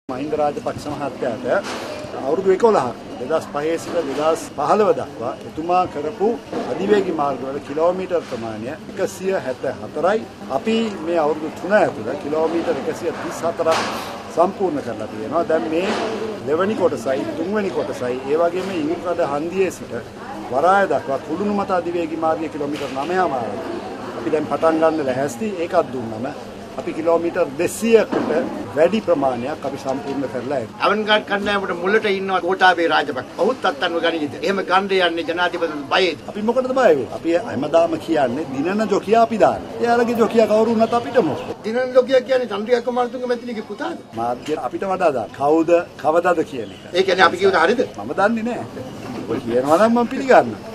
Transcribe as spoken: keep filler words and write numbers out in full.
මහින්ද රාජපක්ෂ මහත්තයාට අවුරුදු එකොළහක් දෙදහස් පහේ සිට දෙදහස් පහළොව දක්වා එතුමා කරපු අධිවේගී මාර්ගවල කිලෝමීටර් ප්‍රමාණය එකසිය හැට හතරයි. අපි මේ අවුරුදු තුන ඇතුළත කිලෝමීටර් එකසිය තිස් හතරක් සම්පූර්ණ කරලා තියෙනවා. දැන් මේ දෙවැනි කොටසයි තුන්වැනි කොටසයි ඒ වගේම ඉඟුකඩ හන්දියේ සිට වරාය දක්වා කුළුණු මත අධිවේගී මාර්ගය කිලෝමීටර් නවයමාරයි. අපි දැන් පටන් ගන්න ලැහැස්ති. ඒකත් දුන්නම අපි කිලෝමීටර් දෙසීයකට වැඩි ප්‍රමාණයක් අපි සම්පූර්ණ කරලා ඇති. අවන්ගාඩ් කණ්ඩායමට මුලට ඉන්නවා ගෝඨාභය රාජපක්ෂ. ඔහුත් අත්අඩංගු ගනියිද? එහෙම ගන්න යන්නේ ජනාධිපති බයේද? අපි මොකටද බය වෙන්නේ? අපි හැමදාම කියන්නේ දිනන ජොකියා අපි දාන. එයාලගේ ජොකියා කවුරු වුණත් අපිට මොකද? දිනන ජොකියා කියන්නේ චන්ද්‍රිකා කුමාරතුංග මැතිණියගේ පුතාද? මාධ්‍ය අපිට වඩා දාන. කවුද කවදාද කියන එක. ඒ කියන්නේ අපි කියුවද හරිද? මම දන්නේ නැහැ. ඔය කියනවා නම් මම පිළිගන්නවා.